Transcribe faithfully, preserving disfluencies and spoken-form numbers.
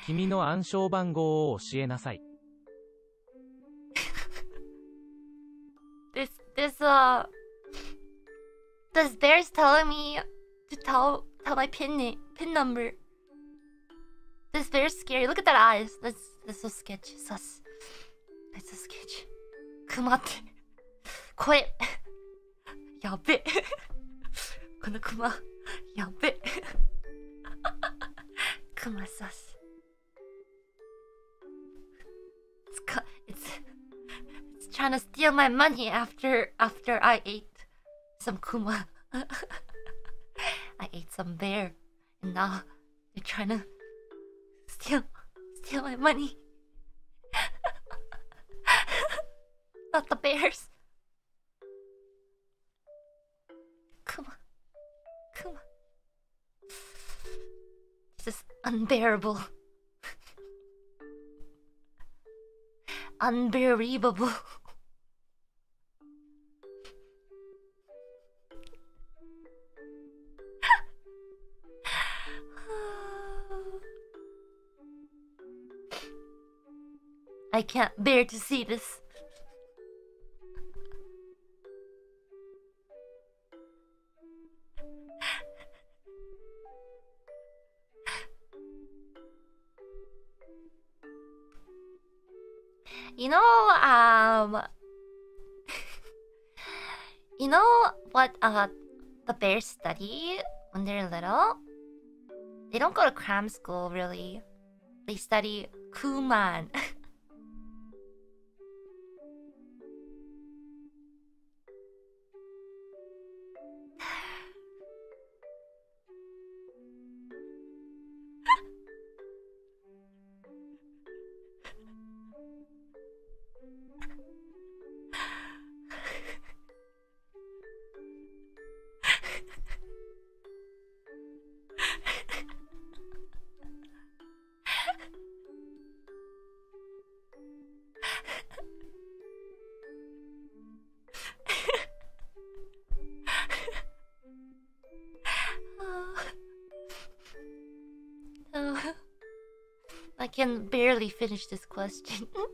君の暗証番号を教えなさい。 This, this, uh, this bear's telling me to tell, tell my pin name, pin number. This bear's scary. Look at that eyes. That's, that's so sketchy. Sus. That's so sketchy. クマって。声。やべ。このクマ。やべ。クマサス。It's, it's, it's trying to steal my money after, after I ate some kuma. I ate some bear. And now they're trying to steal, steal my money. Not the bears. Kuma. Kuma. This is unbearable. Unbelievable. I can't bear to see this. You know, um, you know what uh, the bears study when they're little? They don't go to cram school, really. They study Kuman. I can barely finish this question.